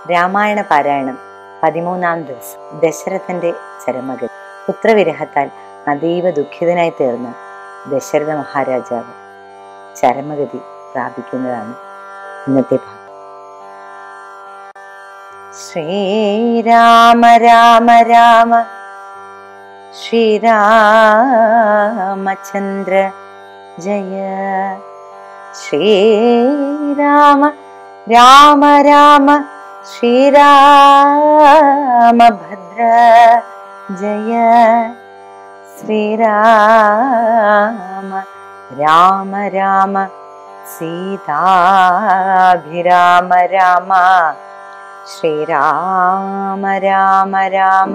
രാമായണ പാരായണം 13-ാം ദിവസം. ദശരഥന്റെ ചരമഗതി. പുത്രവിരഹത്താൽ അതീവ ദുഃഖിതനായി തീർന്ന ദശരഥ മഹാരാജാവ് ചരമഗതി പ്രാപിക്കുന്നതാണ് ഇന്നത്തെ ഭാഗം. ശ്രീരാമ രാമ രാമ ശ്രീരാമചന്ദ്ര ജയ. ശ്രീരാമ രാമ രാമ ശ്രീരാമഭദ്ര ജയ. ശ്രീരാമ രാമ രാമ സീതാഭിരാമ രാമ. ശ്രീരാമ രാമ രാമ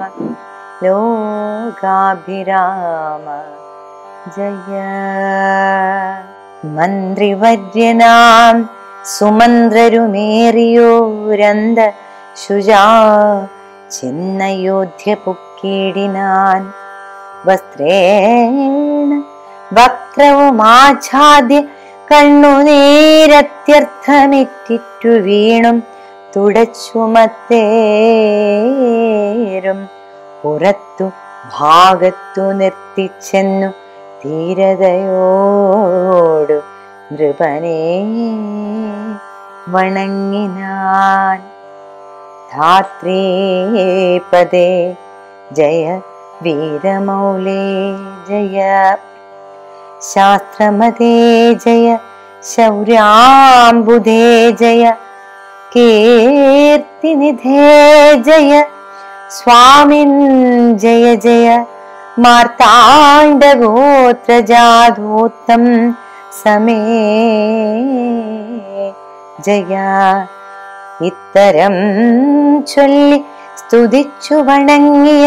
ലോകാഭിരാമ ജയ. മന്ത്രിവര്യനാം സുമന്ത്രരുമേറിയോരന്ത ശുചാ ചെന്നയോധ്യ പൊക്കിയിടിനാൻ. വസ്ത്രേണ വക്രവുമാച്ഛാദ്യ കണ്ണുനീരത്യർത്ഥമെറ്റിറ്റു വീണും തുടച്ചുമത്തേരും പുറത്തു ഭാഗത്തു നിർത്തിച്ചെന്നു ധീരതയോടു നൃപനെ വണങ്ങിനാൻ. ധാത്രീപദേ ജയ വീരമൗലേ ജയ. ശാസ്ത്രമതേ ജയ ശൗര്യാംബുധേ ജയ. കീർത്തിനിധേ ജയ സ്വാമിൻ ജയ ജയ. മാർത്താണ്ഡഗോത്രജാതോത്തം സമേ ജയ. ഇത്തരം ചൊല്ലി സ്തുതിച്ചു വണങ്ങിയ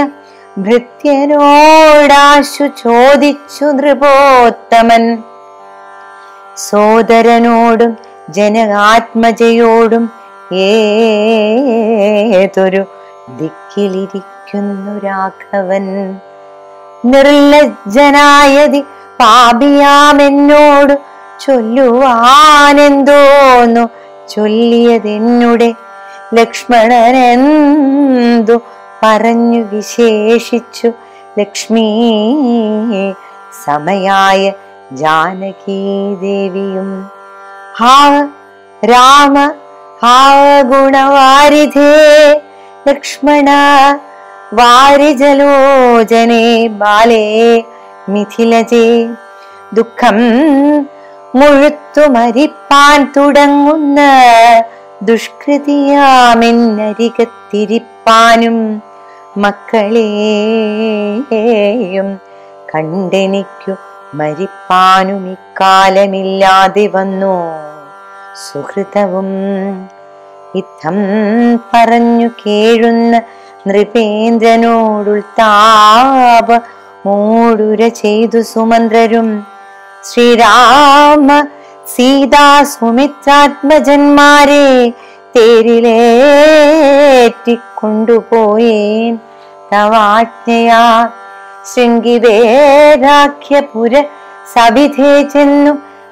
ഭൃത്യനോടാശു ചോദിച്ചു നൃപോത്തമൻ. സോദരനോടും ജനകാത്മജയോടും ഏതൊരു ദിക്കിലിരിക്കുന്നു രാഘവൻ. നിർലജ്ജനായതി പാപിയാമെന്നോടു ചൊല്ലുവാനെന്തോന്നു ചൊല്ലിയതെന്നുടെ ലക്ഷ്മണനെന്തു പറഞ്ഞു വിശേഷിച്ചു ലക്ഷ്മീ സമയായ ജാനകീദേവിയും. ഹാ രാമ ഹാ ഗുണവാരിധേ ലക്ഷ്മണ വാരിജലോചനേ ബാലേ മിഥിലജേ. ദുഃഖം മുഴുത്തു മരിപ്പാൻ തുടങ്ങുന്ന ദുഷ്കൃതിയാമെന്നരികത്തിരിപ്പാനും മക്കളെയും കണ്ടെനിക്കു മരിപ്പാനും ഇക്കാലമില്ലാതെ വന്നു. സുഹൃതവും ഇത്തം പറഞ്ഞു കേഴുന്ന നൃപേന്ദ്രനോടുൾത്താപ മൂടുര ചെയ്തു സുമന്ത്രരും. ശ്രീരാമ സീതാ സുമിത്രാത്മജന്മാരെ തേരിലേറ്റിക്കൊണ്ടുപോയേൻ തവാജ്ഞയാ. ശൃംഗിവേരാഖ്യപുര സവിധേ ചെന്നു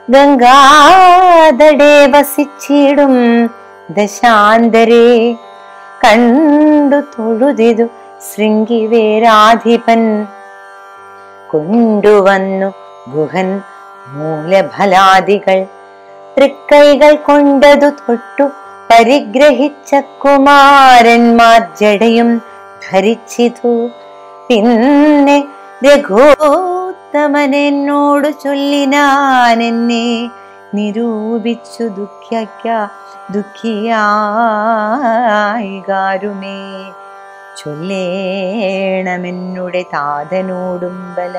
ഗംഗാതടേ വസിച്ചിടും ദശാന്തരേ. കണ്ടു തൊഴുതിതു ശൃംഗിവേരാധിപൻ. കൊണ്ടുവന്നു ഗുഹൻ മൂലഫലാദികൾ. തൃക്കൈകൾ കൊണ്ടതു തൊട്ടു പരിഗ്രഹിച്ച കുമാരന്മാർ ജടയും ധരിച്ചിതു. പിന്നെ രഘുത്തമനോടു ചൊല്ലിനാൻ എന്നെ നിരൂപിച്ചു ദുഃഖിയായി ഗാരുമേ. ചൊല്ലേണമെന്നുടെ താതനോടും ബല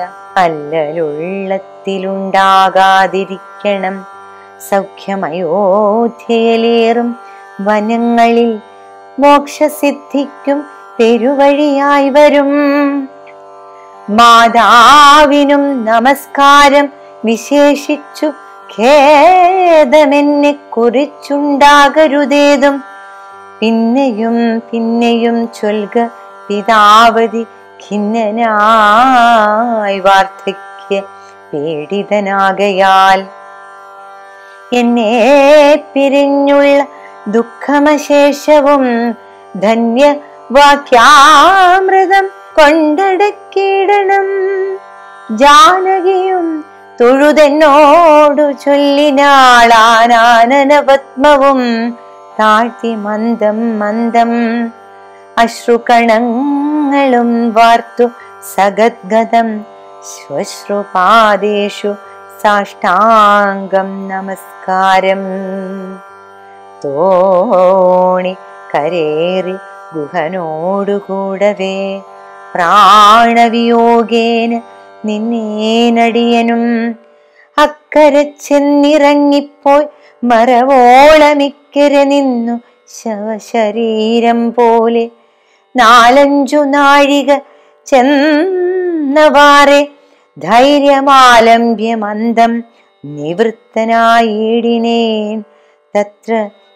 അല്ലലുള്ളത്തിലുണ്ടാകാതിരിക്കണം. സൗഖ്യമയോധ്യയിലേറും വനങ്ങളിൽ മോക്ഷസിദ്ധിക്കും പെരുവഴിയായി വരും. മാതാവിനും നമസ്കാരം വിശേഷിച്ചു ഖേദമെന്നെ കുറിച്ചുണ്ടാകരുതേതും. പിന്നെയും പിന്നെയും ചൊൽക പിതാവതി ഖിന്നനായി വാർദ്ധക്യ പീഡിതനാകയാൽ. എന്നെ പിരിഞ്ഞുള്ള ദുഃഖമശേഷവും ധന്യവാക്യാമൃതം കൊണ്ടടക്കിടണം. ജാനകിയും തൊഴുതെന്നോടു ചൊല്ലിനാളാനനപത്മവും താഴ്ത്തി മന്ദം മന്ദം അശ്രുകണങ്ങളും വാർത്തു സഗദ്ഗദം ശ്വശ്രുപാദേഷു സാഷ്ടാംഗം നമസ്കാരം. തോണി കരേറി ഗുഹനോടുകൂടവേ പ്രാണവിയോഗേന നിന്നേനടിയനും അക്കരെ ചെന്നിറങ്ങിപ്പോയി മറവോളമിക്കരെ നിന്നു ശവശരീരം പോലെ. 4-5 നാഴിക ചെന്നവാറെ ധൈര്യമാലംബ്യമന്ദം നിവൃത്തനായിടിനേൻ. തത്ര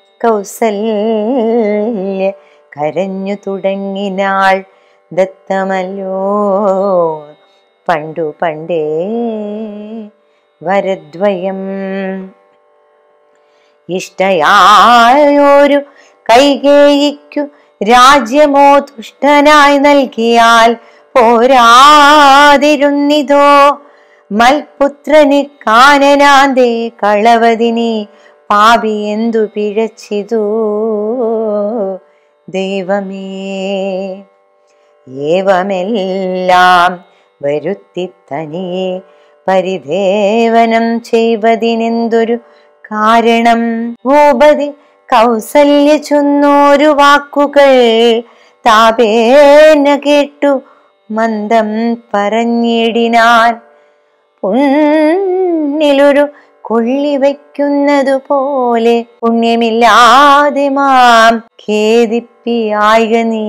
കൗസല്യ കരഞ്ഞു തുടങ്ങിനാൾ. ദത്തമല്ലോ പണ്ടു പണ്ടേ വരദ്വയം. ഇഷ്ടയായൊരു കൈകേയിക്കു രാജ്യമോ തുഷ്ടനായി നൽകിയാൽ പോരാതിരുന്നിതോ. മൽപുത്രന് കാനനാന്തേ കളവതിനി പാപി എന്തു പിഴച്ചിതു ദൈവമേ. ഏവമെല്ലാം വരുത്തി തനിയെ പരിദേവനം ചെയ്വതിനെന്തൊരു കാരണം. ഭൂപതി കൗസല്യ ചൊന്നോരു വാക്കുകൾ താപേന കേട്ടു മന്ദം പറഞ്ഞിടിനാൻ. പുണ്ണിലൊരു കൊള്ളി വയ്ക്കുന്നതുപോലെ പുണ്യമില്ലാതെ മാം ഖേദിപ്പിയായ നീ.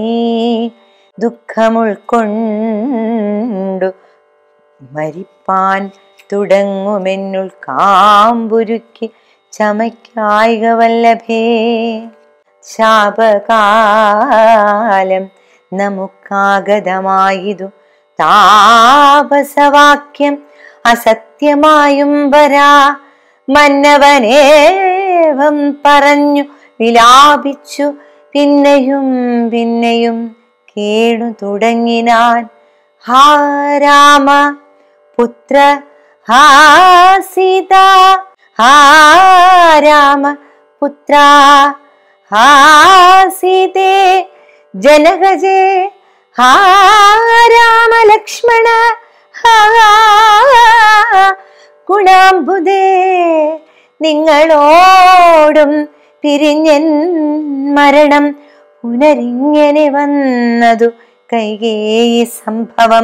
ദുഃഖമുൾക്കൊണ്ടു മരിപ്പാൻ തുടങ്ങുമെന്നുൾ കാമ്പുരുക്കി ചമയ്ക്കായിക വല്ലഭേ. ശാപകാലം നമുക്കാഗതമായതു താപസവാക്യം അസത്യമായും വരാ. മന്നവനേവം പറഞ്ഞു വിലാപിച്ചു പിന്നെയും പിന്നെയും കേണു തുടങ്ങിനാൻ. ഹാ രാമ പുത്ര ഹാ സീത, ഹാ രാമ പുത്ര ഹാ സീതേ ജനകജേ, ഹാ രാമ ലക്ഷ്മണ ഹാ ഗുണാംബുദേ. നിങ്ങളോടും പിരിഞ്ഞൻ മരണം പുനരിങ്ങനെ വന്നതു കൈകേയി സംഭവം.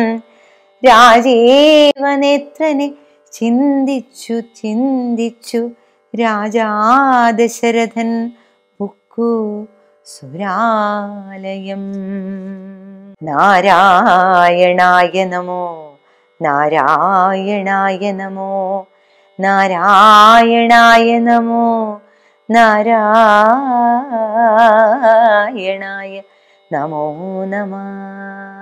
രാജീവനേത്രനെ ചിന്തിച്ചു ചിന്തിച്ചു രാജാ ദശരഥൻ പുക്കു സുരാലയം. നാരായണായ നമോ നാരായണായ നമോ നാരായണായ നമോ നാരായണായ നമോ നമഃ.